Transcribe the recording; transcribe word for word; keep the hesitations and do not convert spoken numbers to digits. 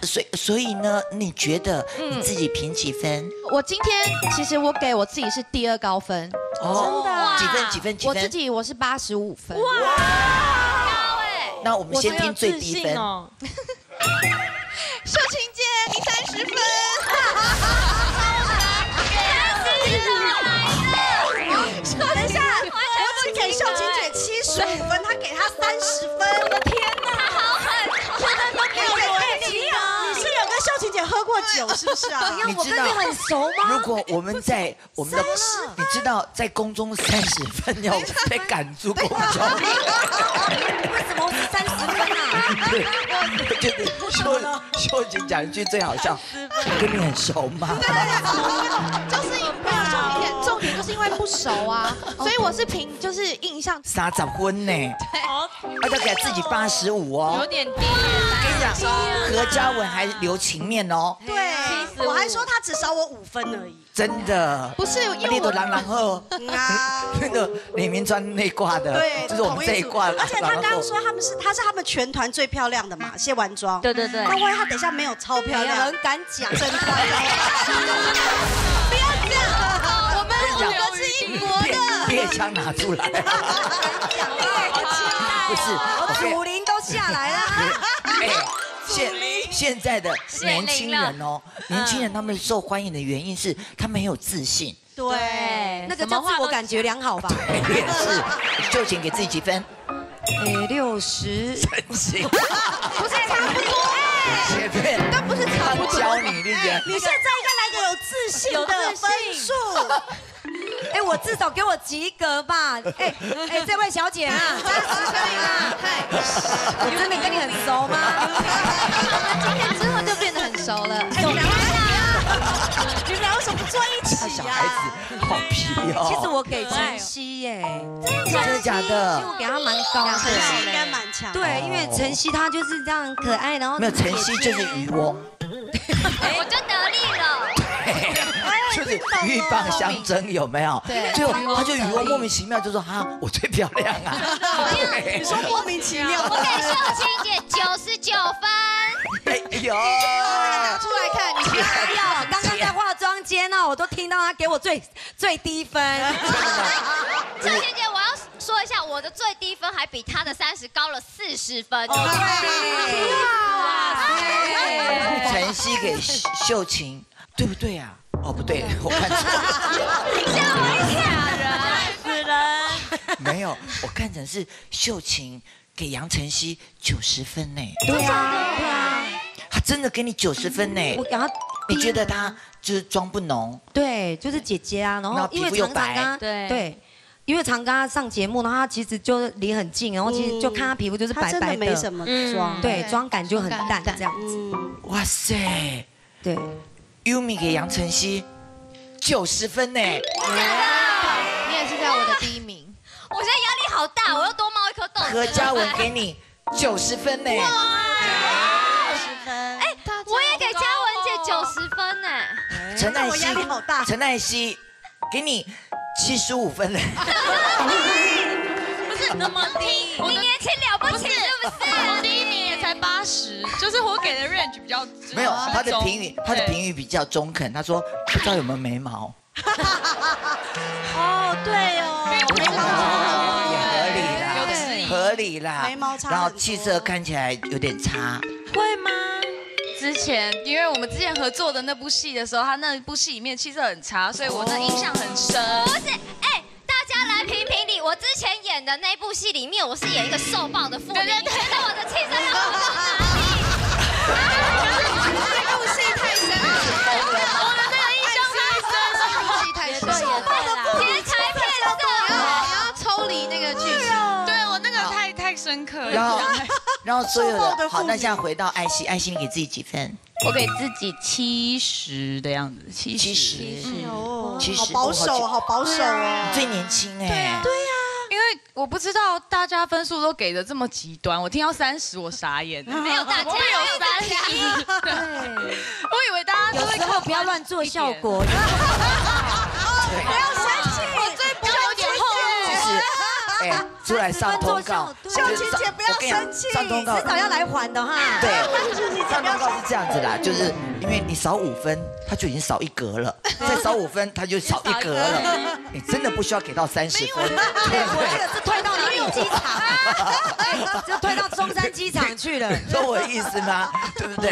所以所以呢，你觉得你自己评几分？ 我今天其实我给我自己是第二高分， 哦，真的？几分？几分？几分？ 我自己我是八十五分。哇， 高哎！ 那我们先听最低分。 秀琴姐，你三十分。 等一下，我只给秀琴姐七十五分，她给她三十分。我的天哪， 他好狠！ 真的都没有人你你是有跟秀琴姐喝过酒是不是啊？ 你知道很熟吗？ 如果我们在我们的，你知道在宫中三十分要被赶出宫中， 为什么是三十分啊？ 对，就是秀秀琴讲一句最好笑，跟你很熟吗？ 就是没有重点，重点就是因为不熟啊，所以我是凭就是印象。 三十分呢，他就给自己八十五哦， 有点低。 我跟你讲，何嘉文还留情面哦， 对，我还说她只少我五分而已。 真的不是，因为你都朗朗后啊， 那个李明川那挂的， 对， 就是我们这一挂。 而且他刚刚说他们是，她是他们全团最漂亮的嘛，卸完妆。 对对对。 那万一她等一下没有超漂亮，很敢讲，真的。不要这样，我们我们是一国的。 猎枪拿出来。不是， 我武林都下来了。 哎，现现在的年轻人哦，年轻人他们受欢迎的原因是他们很有自信。 对，那个叫自我感觉良好吧。 也是，秀琴给自己几分？ 哎，六十。 真行。 不是差不多哎。 前面都不是差不多。 教你，你觉你现在应该来个有自信的分数。哎，我至少给我及格吧！哎哎，这位小姐啊，三十可以啦。我真的跟你很熟吗？ 今天之后就变得很熟了。 你们俩为什么？你们俩为什么不坐一起小孩子好皮哦。 其实我给晨曦耶， 真的假的？ 其实我给他蛮高的， 晨曦应该蛮强。对，因为晨曦她就是这样可爱，然后没有晨曦就是鱼窝， 我就得力了。 就是鹬蚌相争，有没有？ 对， 最后他就语窝莫名其妙就说哈，我最漂亮啊！ 你说莫名其妙， 我给秀琴姐九十九分。 哎呦， 拿出来看，你不要！刚刚在化妆间呢，我都听到他给我最最低分。 秀琴姐，我要说一下，我的最低分还比她的三十高了四十分。 对， 哇！晨曦给秀琴。对不对啊？哦，不对，我看错了。 你这样会吓人，死人。 没有，我看成是秀琴给杨晨曦九十分呢。 对啊，对啊， 他真的给你九十分呢。 我给他， 你觉得他就是妆不浓？ 对，就是姐姐啊，然后因为常常跟对对。因为常跟他上节目，然后他其实就离很近，然后其实就看他皮肤就是白白的， 没什么妆， 对，妆感就很淡这样子。 哇塞， 对。 Yumi 给杨晨曦九十分呢，你也是在我的第一名。 我现在压力好大，我要多冒一颗豆。 何嘉文给你九十分呢， 九十分。哎，我也给嘉文姐九十分呢。 陈艾希， 压力好大。 陈艾希给你七十五分呢。 不是那么低，你年轻了不起是不是？ 我第一名也才八十，就是我给的 range 比较没有，他的评语，他的评语比较中肯。他说不知道有没有眉毛。 哦，对哦， 眉毛也合理啦， 有质疑， 合理啦。 眉毛差， 然后气色看起来有点差。 会吗？之前因为我们之前合作的那部戏的时候，他那部戏里面气色很差，所以我那印象很深。 不是，哎。大家来评评理，我之前演的那部戏里面，我是演一个受暴的妇女，你觉得我的气色要好到哪里？ 这部戏太深了， 我的那个印象太深了， 这部戏太深了， 天才骗色， 你要抽离那个剧情。 对我那个太太深刻了。 然后，然后所有的好，那现在回到艾希，艾希你给自己几分？ 我给自己七十的样子，七七十， 哦， 七十， 好保守，好保守哦。 最年轻哎。 对呀，对呀，因为我不知道大家分数都给的这么极端，我听到三十我傻眼， 没有大家， 我有三十一，我以为大家有时候不要乱做效果， 不要生气， 我最不有点后其实哎，出来上通告， 秀琴姐不要生气， 上通告迟早要来还的哈。 对，上通告是这样子啦，就是因为你少五分，他就已经少一格了，再少五分他就少一格了，你真的不需要给到三十分。 我这个是退到哪里机场？就退到中山机场去了， 懂我意思吗？对不对？